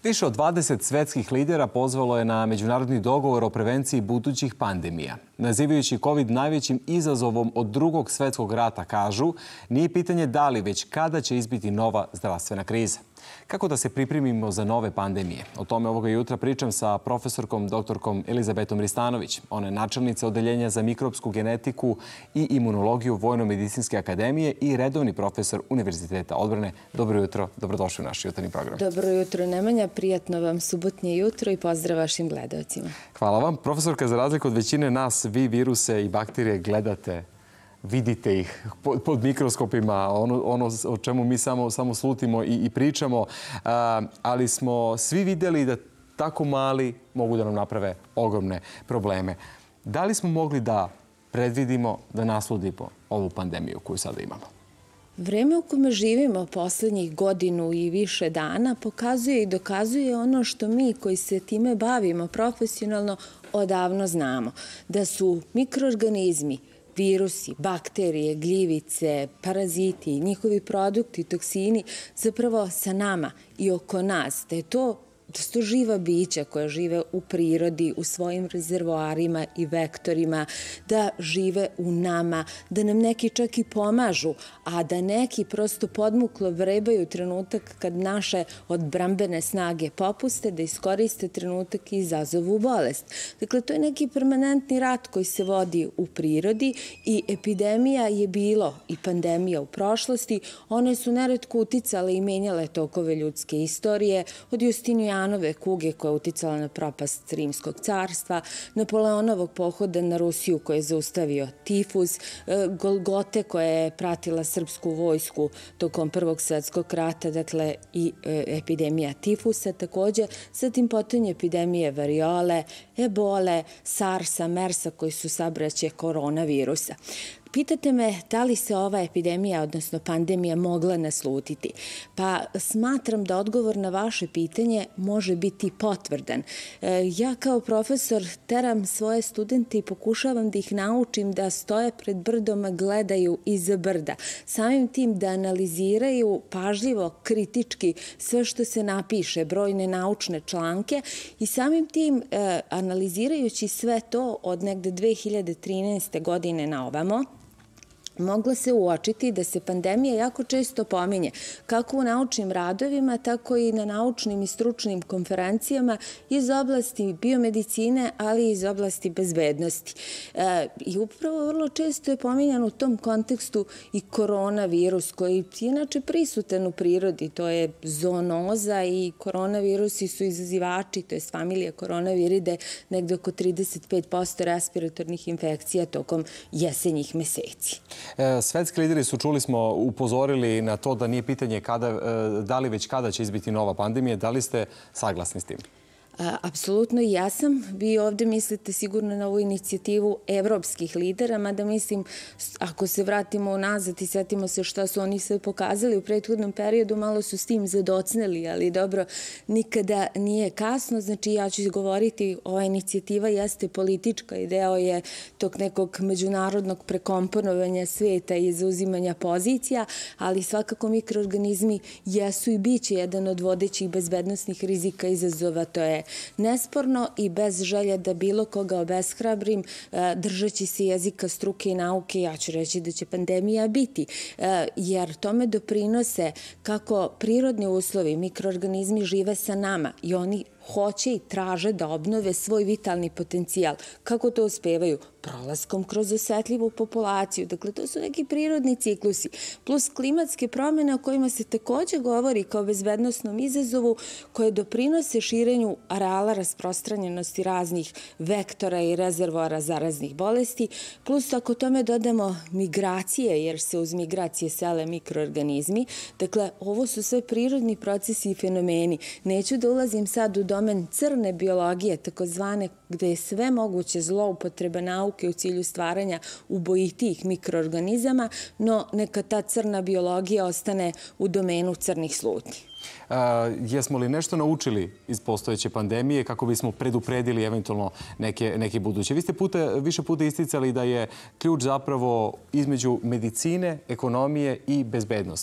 Više od 20 svetskih lidera pozvalo je na međunarodni dogovor o prevenciji budućih pandemija. Nazivajući COVID najvećim izazovom od Drugog svetskog rata, kažu, nije pitanje da li, već kada će izbiti nova zdravstvena kriza. Kako da se pripremimo za nove pandemije? O tome ovoga jutra pričam sa profesorkom doktorkom Elizabetom Ristanović. Ona je načelnica Odeljenja za mikropsku genetiku i imunologiju Vojno-medicinske akademije i redovni profesor Univerziteta odbrane. Dobro jutro, dobrodošli u naš jutarnji program. Dobro jutro, Nemanja. Prijatno vam subotnje jutro i pozdrav vašim gledalcima. Hvala vam. Profesorka, za razliku od većine nas, vi viruse i bakterije gledate, vidite ih pod mikroskopima, ono o čemu mi samo slutimo i pričamo, ali smo svi vidjeli da tako mali mogu da nam naprave ogromne probleme. Da li smo mogli da predvidimo, da nasludimo ovu pandemiju koju sada imamo? Vreme u kome živimo poslednjih godinu i više dana pokazuje i dokazuje ono što mi koji se time bavimo profesionalno odavno znamo. Da su mikroorganizmi, virusi, bakterije, gljivice, paraziti, njihovi produkti, toksini zapravo sa nama i oko nas. Da su to živa bića koja žive u prirodi, u svojim rezervoarima i vektorima, da žive u nama, da nam neki čak i pomažu, a da neki prosto podmuklo vrebaju trenutak kad naše odbrambene snage popuste, da iskoriste trenutak i izazovu bolest. Dakle, to je neki permanentni rat koji se vodi u prirodi i epidemija je bilo i pandemija u prošlosti. One su neretko uticale i menjale tokove ljudske istorije, od Justinijanove kuge koja je uticala na propast Rimskog carstva, Napoleonovog pohoda na Rusiju koji je zaustavio tifus, Golgote koja je pratila srpsku vojsku tokom Prvog svetskog rata, dakle i epidemija tifusa također, zatim potom epidemije variole, ebole, sarsa, mersa koji su sabraće koronavirusa. Pitate me da li se ova epidemija, odnosno pandemija, mogla naslutiti? Pa smatram da odgovor na vaše pitanje može biti potvrdan. Ja kao profesor teram svoje studente i pokušavam da ih naučim da stoje pred brdom, a gledaju iza brda. Samim tim da analiziraju pažljivo, kritički sve što se napiše, brojne naučne članke i samim tim analizirajući sve to od negde 2013. godine na ovamo, moglo se uočiti da se pandemija jako često pominje, kako u naučnim radovima, tako i na naučnim i stručnim konferencijama iz oblasti biomedicine, ali i iz oblasti bezbednosti. I upravo vrlo često je pominjan u tom kontekstu i koronavirus, koji je inače prisutan u prirodi. To je zoonoza i koronavirusi su izazivači, to je familija koronaviride, negde oko 35% respiratornih infekcija tokom jesenjih meseci. Svetski lideri su, čuli smo, upozorili na to da nije pitanje da li već kada će izbiti nova pandemija. Da li ste saglasni s tim? Apsolutno i ja sam. Vi ovdje mislite sigurno na ovu inicijativu evropskih lidera, mada mislim, ako se vratimo unazad i setimo se šta su oni sve pokazali u prethodnom periodu, malo su s tim zadocneli, ali dobro, nikada nije kasno. Znači, ja ću govoriti, ova inicijativa jeste politička i deo je tog nekog međunarodnog prekomponovanja sveta i zauzimanja pozicija, ali svakako mikroorganizmi jesu i bit će jedan od vodećih bezbednosnih rizika izazova. To je nesporno i bez želje da bilo koga obeshrabrim, držeći se jezika struke i nauke, ja ću reći da će pandemija biti, jer tome doprinose kako prirodni uslovi, mikroorganizmi žive sa nama i oni hoće i traže da obnove svoj vitalni potencijal. Kako to uspevaju? Prolaskom kroz osetljivu populaciju. Dakle, to su neki prirodni ciklusi. Plus klimatske promjene o kojima se također govori kao bezbednosnom izazovu koje doprinose širenju areala rasprostranjenosti raznih vektora i rezervoara zaraznih bolesti. Plus, ako tome dodamo migracije, jer se uz migracije sele mikroorganizmi. Dakle, ovo su sve prirodni procesi i fenomeni. Neću da ulazim sad u domen crne biologije, takozvane, gde je sve moguće zloupotreba nauke u cilju stvaranja ubojitijih mikroorganizama, no neka ta crna biologija ostane u domenu crnih slutnji. Jesmo li nešto naučili iz postojeće pandemije kako bismo predupredili eventualno neke buduće? Vi ste više puta isticali da je ključ zapravo između medicine, ekonomije i bezbednosti.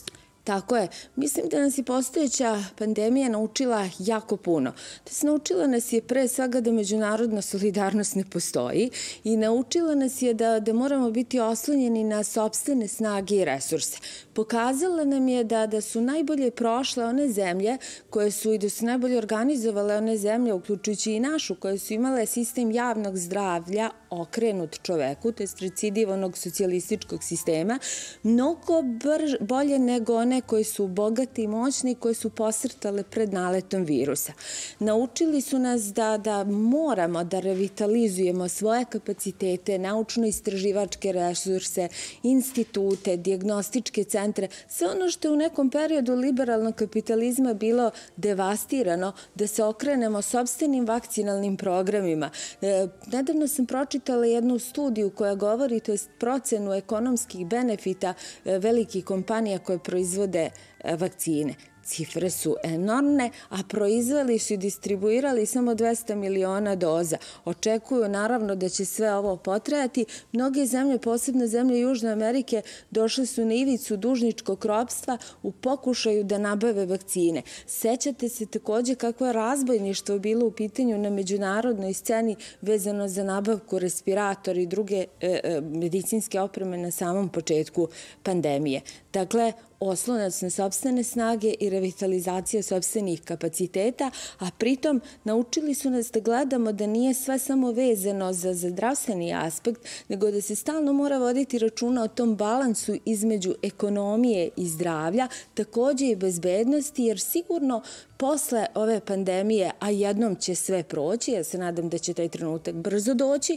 Tako je. Mislim da nas je postojeća pandemija naučila jako puno. Naučila nas je pre svega da međunarodna solidarnost ne postoji i naučila nas je da moramo biti oslonjeni na sopstvene snage i resurse. Pokazala nam je da su najbolje prošle one zemlje koje su i da su najbolje organizovale one zemlje, uključujući i našu, koje su imale sistem javnog zdravlja okrenut čoveku, to je recidiv onog socijalističkog sistema, mnogo bolje nego one koje su bogate i moćne i koje su posrtale pred naletom virusa. Naučili su nas da moramo da revitalizujemo svoje kapacitete, naučno-istraživačke resurse, institute, dijagnostičke centre, sve ono što je u nekom periodu liberalnog kapitalizma bilo devastirano, da se okrenemo sopstvenim vakcinalnim programima. Nedavno sam pročitala jednu studiju koja govori, to je procenu ekonomskih benefita velikih kompanija koje proizvode vakcine. Cifre su enormne, a proizveli su i distribuirali samo 200 miliona doza. Očekuju naravno da će sve ovo potrajati. Mnoge zemlje, posebno zemlje Južne Amerike, došle su na ivicu dužničkog ropstva u pokušaju da nabave vakcine. Sećate se takođe kako je razbojništvo bilo u pitanju na međunarodnoj sceni vezano za nabavku respiratora i druge medicinske opreme na samom početku pandemije. Dakle, oslonac na sopstvene snage i revitalizacija sopstvenih kapaciteta, a pritom naučili su nas da gledamo da nije sve samo vezano za zdravstveni aspekt, nego da se stalno mora voditi računa o tom balansu između ekonomije i zdravlja, takođe i bezbednosti, jer sigurno posle ove pandemije, a jednom će sve proći, ja se nadam da će taj trenutak brzo doći,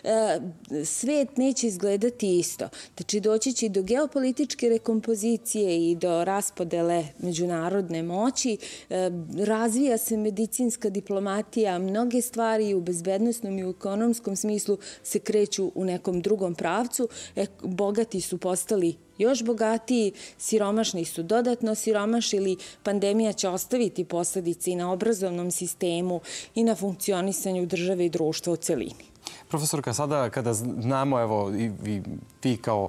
svet neće izgledati isto. Znači, doći će do geopolitičke rekompozicije i do raspodele međunarodne moći, razvija se medicinska diplomatija, mnoge stvari u bezbednosnom i u ekonomskom smislu se kreću u nekom drugom pravcu, bogati su postali još bogatiji, siromašni su dodatno siromašili, pandemija će ostaviti posledice i na obrazovnom sistemu i na funkcionisanju države i društva u celini. Profesorka, sada kada znamo, evo, i vi kao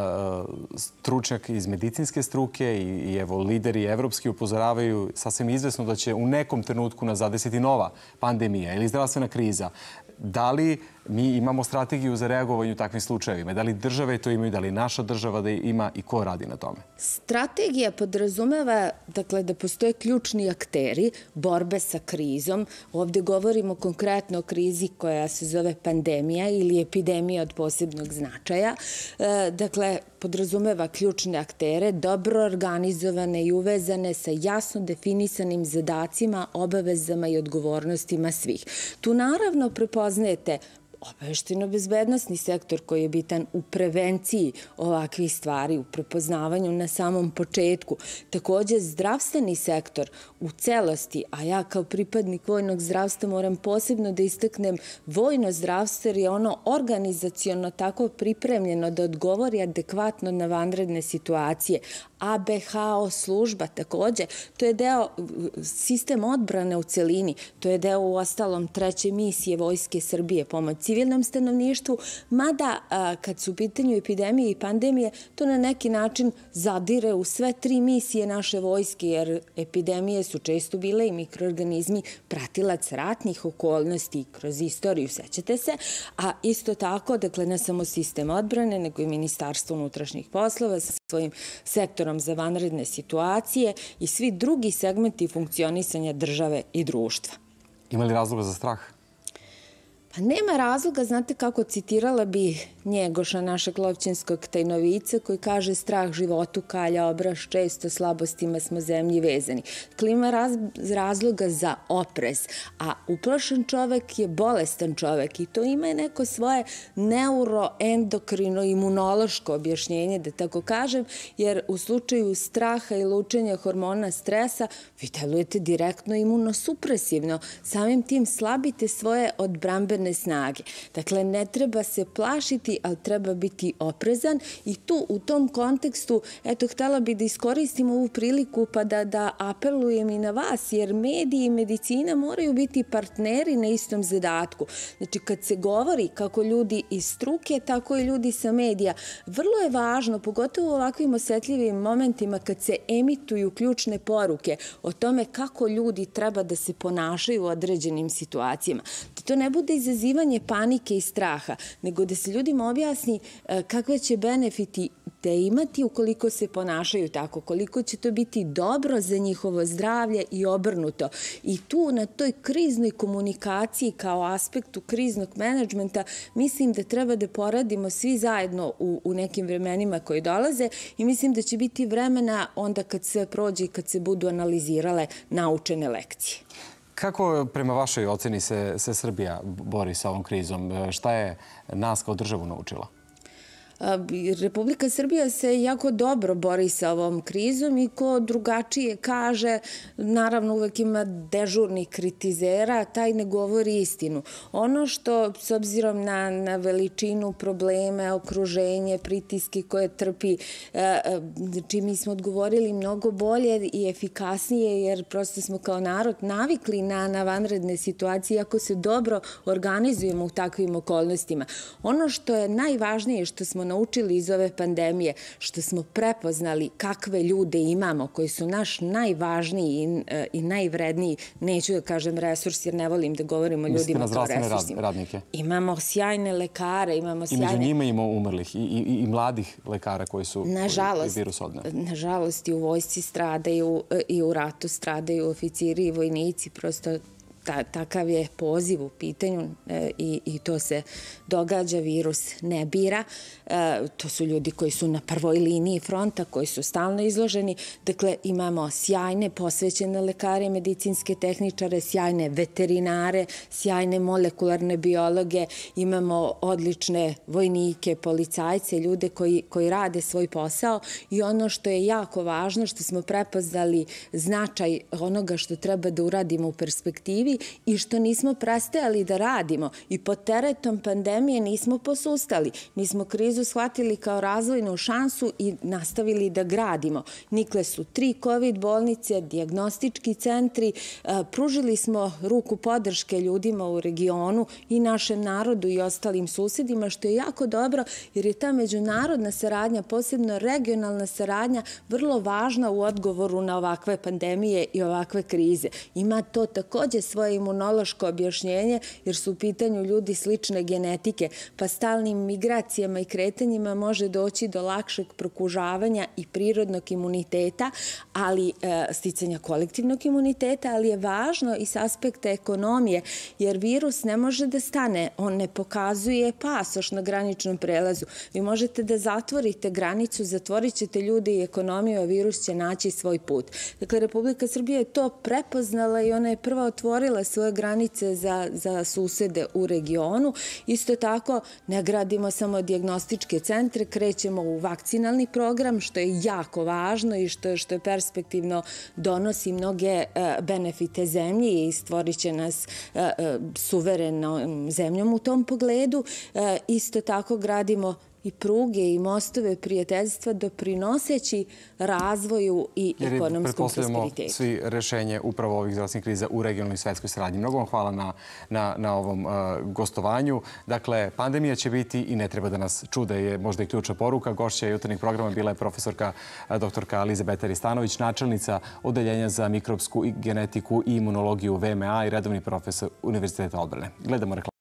stručnjak iz medicinske struke i evo lideri evropski upozoravaju sasvim izvesno da će u nekom trenutku nas zadesiti nova pandemija ili zdravstvena kriza. Da li mi imamo strategiju za reagovanje u takvim slučajevima? Da li države to imaju, da li naša država da ima i ko radi na tome? Strategija podrazumeva, dakle, da postoje ključni akteri borbe sa krizom. Ovde govorimo konkretno o krizi koja se zove pandemija ili epidemija od posebnog značaja. Dakle, podrazumeva ključne aktere, dobro organizovane i uvezane sa jasno definisanim zadacima, obavezama i odgovornostima svih. Tu naravno prepoznajete obavešteno-bezbednosni sektor koji je bitan u prevenciji ovakvih stvari, u prepoznavanju na samom početku. Takođe, zdravstveni sektor u celosti, a ja kao pripadnik vojnog zdravstva moram posebno da istaknem vojno zdravstvo jer je ono organizaciono tako pripremljeno da odgovori adekvatno na vanredne situacije. ABHO služba takođe, to je deo sistem odbrane u celini, to je deo u ostalom treće misije Vojske Srbije, pomoć civilnom stanovništvu, mada kad su u pitanju epidemije i pandemije, to na neki način zadire u sve tri misije naše vojske, jer epidemije su često bile i mikroorganizmi pratilac ratnih okolnosti kroz istoriju, sećate se, a isto tako, dakle, ne samo sistem odbrane, nego i Ministarstvo unutrašnjih poslova sa svojim sektorom za vanredne situacije i svi drugi segmenti funkcionisanja države i društva. Ima li razloga za strah? Pa nema razloga, znate kako, citirala bi Njegoša, našeg lovćinskog tajnovica, koji kaže: strah životu kalja obraz, često slabostima smo zemlji vezani. Dakle, ima razloga za oprez, a uplašen čovek je bolestan čovek i to ima neko svoje neuroendokrino-imunološko objašnjenje, da tako kažem, jer u slučaju straha i lučenja hormona stresa vi delujete direktno imunosupresivno. Samim tim slabite svoje odbrambene privredne snage. Dakle, ne treba se plašiti, ali treba biti oprezan i tu u tom kontekstu, eto, htela bi da iskoristim ovu priliku pa da apelujem i na vas, jer mediji i medicina moraju biti partneri na istom zadatku. Znači, kad se govori kako ljudi iz struke, tako i ljudi sa medija, vrlo je važno, pogotovo u ovakvim osetljivim momentima kad se emituju ključne poruke o tome kako ljudi treba da se ponašaju u određenim situacijama. Da to ne bude izazivanje panike i straha, nego da se ljudima objasni kakve će benefiti te imati ukoliko se ponašaju tako, koliko će to biti dobro za njihovo zdravlje i obrnuto. I tu na toj kriznoj komunikaciji kao aspektu kriznog menadžmenta mislim da treba da poradimo svi zajedno u nekim vremenima koji dolaze i mislim da će biti vremena onda kad sve prođe i kad se budu analizirale naučene lekcije. Kako prema vašoj oceni se Srbija bori sa ovom krizom? Šta je nas kao državu naučila? Republika Srbija se jako dobro bori sa ovom krizom i ko drugačije kaže, naravno uvek ima dežurnih kritizera, taj ne govori istinu. Ono što, s obzirom na veličinu probleme, okruženje, pritiske koje trpi, mi smo odgovorili mnogo bolje i efikasnije, jer prosto smo kao narod navikli na vanredne situacije, ako se dobro organizujemo u takvim okolnostima. Ono što je najvažnije što smo naučili iz ove pandemije, što smo prepoznali kakve ljude imamo, koji su naš najvažniji i najvredniji, neću da kažem resurs, jer ne volim da govorim o ljudima kao resursima. Mislite na zdravstvene radnike? Imamo sjajne lekare, imamo sjajne... I među njima ima umrlih i mladih lekara koji su virus odneli. Nažalost, i u vojsci stradaju, i u ratu stradaju oficiri i vojnici, prosto takav je poziv u pitanju i to se događa, virus ne bira. To su ljudi koji su na prvoj liniji fronta, koji su stalno izloženi. Dakle, imamo sjajne posvećene lekare, medicinske tehničare, sjajne veterinare, sjajne molekularne biologe, imamo odlične vojnike, policajce, ljude koji rade svoj posao i ono što je jako važno, što smo prepoznali značaj onoga što treba da uradimo u perspektivi i što nismo prestajali da radimo i pod teretom pandemije nismo posustali. Mi smo krizu shvatili kao razvojnu šansu i nastavili da gradimo. Nikle su 3 COVID bolnice, dijagnostički centri, pružili smo ruku podrške ljudima u regionu i našem narodu i ostalim susedima, što je jako dobro jer je ta međunarodna saradnja, posebno regionalna saradnja, vrlo važna u odgovoru na ovakve pandemije i ovakve krize. Ima to takođe svoje imunološko objašnjenje jer su u pitanju ljudi slične genetike, pa stalnim migracijama i kretanjima može doći do lakšeg prokužavanja i prirodnog imuniteta, ali sticanja kolektivnog imuniteta, ali je važno i s aspekta ekonomije, jer virus ne može da stane, on ne pokazuje pasoš na graničnom prelazu. Vi možete da zatvorite granicu, zatvorit ćete ljude i ekonomiju, a virus će naći svoj put. Dakle, Republika Srbija je to prepoznala i ona je prva otvorila svoje granice za susede u regionu. Isto tako, ne gradimo samo dijagnostičke centre, krećemo u vakcinalni program, što je jako važno i što je perspektivno donosi mnoge benefite zemlji i stvorit će nas suverenom zemljom u tom pogledu. Isto tako gradimo i pruge i mostove prijateljstva doprinoseći razvoju i ekonomskom prosperitetu. Jer pretpostavljamo svi rešenje upravo ovih zdravstvenih kriza u regionalnoj i svetskoj saradnji. Mnogo vam hvala na ovom gostovanju. Dakle, pandemija će biti i ne treba da nas čude, je možda i ključna poruka. Gošća jutarnjeg programa bila je profesorka doktorka Elizabeta Ristanović, načelnica Odeljenja za mikrobsku genetiku i imunologiju VMA i redovni profesor Univerziteta odbrane. Gledamo reklamu.